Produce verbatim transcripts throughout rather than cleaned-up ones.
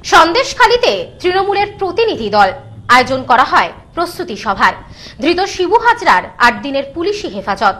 সন্দেশখালীতে তৃণমূলের প্রতিনিধি দল আয়োজন করা হয় প্রস্তুতি সভার। ধৃত শিবু হাজরার আট দিনের পুলিশি হেফাজত।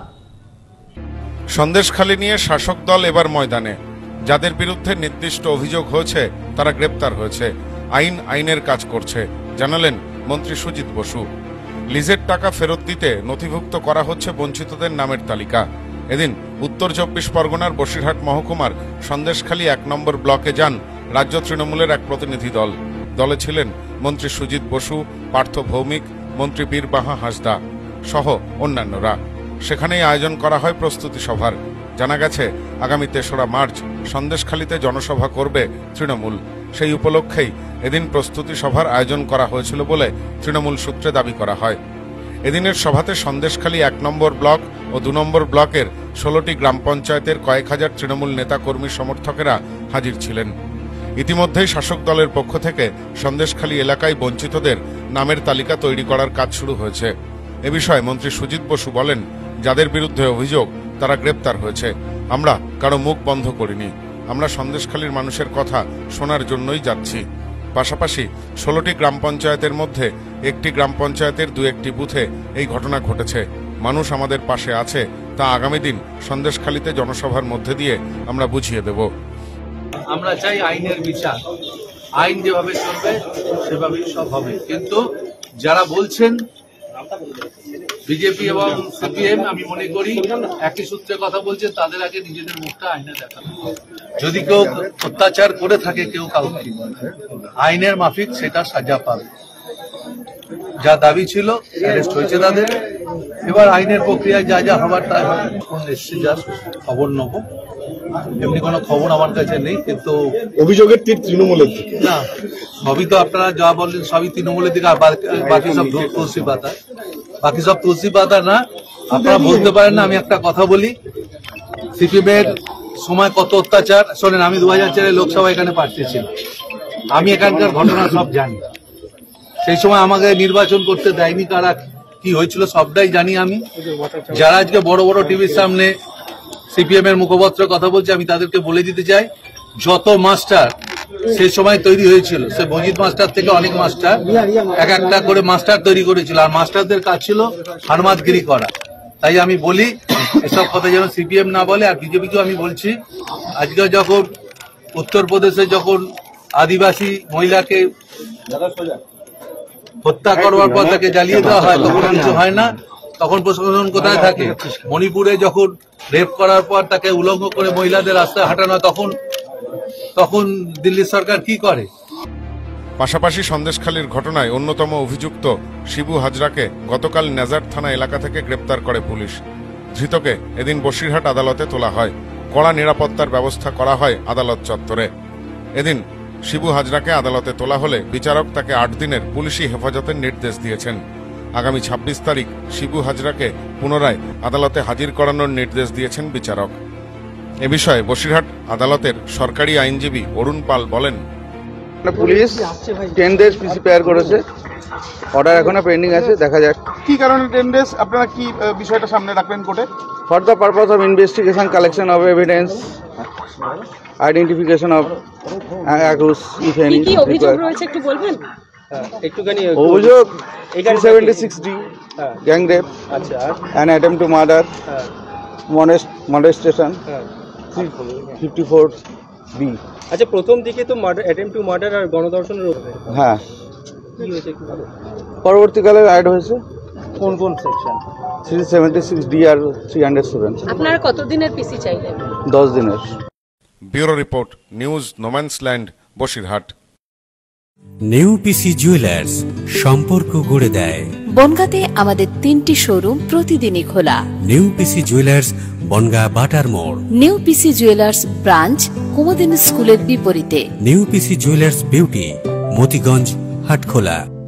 সন্দেশখালী নিয়ে শাসক দল এবার ময়দানে। যাদের বিরুদ্ধে নির্দিষ্ট অভিযোগ হয়েছে তারা গ্রেপ্তার হয়েছে। আইন আইনের কাজ করছে, জানালেন মন্ত্রী সুজিত বসু। লিজের টাকা ফেরত দিতে নথিভুক্ত করা হচ্ছে বঞ্চিতদের নামের তালিকা। এদিন উত্তর চব্বিশ পরগনার বসিরহাট মহকুমার সন্দেশখালী এক নম্বর ব্লকে যান রাজ্য তৃণমূলের এক প্রতিনিধি দল। দলে ছিলেন মন্ত্রী সুজিত বসু, পার্থ ভৌমিক, মন্ত্রী বীরবাহা হাঁসদা সহ অন্যান্যরা। সেখানেই আয়োজন করা হয় প্রস্তুতি সভার। জানা গেছে আগামী তেসরা মার্চ সন্দেশখালীতে জনসভা করবে তৃণমূল। সেই উপলক্ষেই এদিন প্রস্তুতি সভার আয়োজন করা হয়েছিল বলে তৃণমূল সূত্রে দাবি করা হয়। এদিনের সভাতে সন্দেশখালী এক নম্বর ব্লক ও দু নম্বর ব্লকের ষোলোটি গ্রাম পঞ্চায়েতের কয়েক হাজার তৃণমূল নেতা কর্মী সমর্থকেরা হাজির ছিলেন। ইতিমধ্যেই শাসক দলের পক্ষ থেকে সন্দেশখালী এলাকায় বঞ্চিতদের নামের তালিকা তৈরি করার কাজ শুরু হয়েছে। এ বিষয়ে মন্ত্রী সুজিত বসু বলেন, যাদের বিরুদ্ধে অভিযোগ তারা গ্রেপ্তার হয়েছে। আমরা কারো মুখ বন্ধ করিনি, আমরা সন্দেশখালীর মানুষের কথা শোনার জন্যই যাচ্ছি। পাশাপাশি ষোলোটি গ্রাম পঞ্চায়েতের মধ্যে একটি গ্রাম পঞ্চায়েতের দু একটি বুথে এই ঘটনা ঘটেছে। মানুষ আমাদের পাশে আছে, তা আগামী দিন সন্দেশখালীতে জনসভার মধ্যে দিয়ে আমরা বুঝিয়ে দেব। আমরা চাই আইনের বিচার, আইন যেভাবে চলবে সেভাবেই সব হবে। কিন্তু যারা বলছেন বিজেপি এবং সিপিএম, আমি মনে করি একই সূত্রে কথা বলছেন, তাদের আগে নিজেদের মুখটা আইনে দেখানো। যদি কেউ অত্যাচার করে থাকে কেউ কাউকে, আইনের মাফিক সেটা সাজা পাবে। যা দাবি ছিল অ্যারেস্ট হয়েছে তাদের, এবার আইনের প্রক্রিয়ায় যা যা হবার তাই হবে। এসছে যা খবর নেব, এমনি কোনো খবর আমার কাছে নেই। কিন্তু অভিযোগের তীর তৃণমূলের দিকে না, সবই তো আপনারা যা বললেন সবই তৃণমূলের দিকে, আর বাকি সব তুলসী পাতা, বাকি সব তুলসী পাতা না। আপনারা বলতে পারেন না। আমি একটা কথা বলি, সিপিএম এর সময় কত অত্যাচার শোনেন। আমি দু হাজার চারে লোকসভা এখানে প্রার্থী ছিলাম, আমি এখানকার ঘটনা সব জানি। সেই সময় আমাকে নির্বাচন করতে দেয়নি কারা, কি হয়েছিল সবটাই জানি আমি। যারা আজকে বড় বড় টিভির সামনে সিপিএম এর মুখপত্র কথা বলছে, আমি তাদেরকে বলে দিতে চাই, যত মাস্টার সে সময় তৈরি হয়েছিল, সে মজিদ মাস্টার থেকে অনেক মাস্টার এক একটা করে মাস্টার তৈরি করেছিল, আর মাস্টারদের কাজ ছিল হারমাতগিরি করা। তাই আমি বলি এসব কথা যেন সিপিএম না বলে। আর বিজেপিকেও আমি বলছি, আজকে যখন উত্তরপ্রদেশে যখন আদিবাসী মহিলাকে হত্যা করবার পর তাকে জ্বালিয়ে দেওয়া হয়, তখন কিছু হয় না, তখন প্রশাসন কোথায় থাকে? মণিপুরে যখন রেপ করার পর তাকে উলঙ্গ করে মহিলাদের রাস্তায় হাঁটানো হয়, তখন তখন দিল্লি সরকার কি করে? পাশাপাশি সন্দেশখালীর ঘটনায় অন্যতম অভিযুক্ত শিবু হাজরাকে গতকাল নেজার থানা এলাকা থেকে গ্রেপ্তার করে পুলিশ। ধৃতকে এদিন বসিরহাট আদালতে তোলা হয়। কড়া নিরাপত্তার ব্যবস্থা করা হয় আদালত চত্বরে। এদিন শিবু হাজরাকে আদালতে তোলা হলে বিচারক তাকে আট দিনের পুলিশি হেফাজতের নির্দেশ দিয়েছেন। আগামী ছাব্বিশ তারিখ শিবু হাজরাকে পুনরায় আদালতে হাজির করানোর নির্দেশ দিয়েছেন বিচারক। এ বিষয়ে বসিরহাট আদালতের সরকারি আইনজীবী অরুণ পাল বলেন, police ten days PC pray করেছে, অর্ডার এখনো পেন্ডিং আছে, দেখা যাক কি কারণে টেন ডেজ। আপনারা কি বিষয়টা সামনে রাখবেন কোর্টে? For the purpose of investigation, collection of evidence, identification of accused if any. কি অভিযোগ রয়েছে একটু বলবেন? একটুখানি অভিযোগ three seventy six D gang rape, আচ্ছা, an attempt to murder, modest molestation, fifty four B. আচ্ছা, প্রথম দিকে তো মার্ডার, অ্যাটেম্প টু মার্ডার আর গণধর্ষণের উপরে। হ্যাঁ, কি হয়েছে একটু বলো। পরবর্তীকালে অ্যাড হয়েছে কোন কোন section? Three seventy six D আর থ্রি হান্ড্রেড সেভেন। আপনারা কত দিনের পিসি চাইলেন? দশ দিনের। Bureau report, news no man's land, Basirhat. New PC jewellers, সম্পর্ক গড়ে দেয়। বনগাঁতে আমাদের তিনটি শোরুম প্রতিদিনই খোলা। নিউ পিসি জুয়েলার্স, বনগাঁ বাটার মোড়। New PC jewellers branch Kumudini স্কুলের বিপরীতে। New PC jewellers beauty, Motiganj, Hatkhola.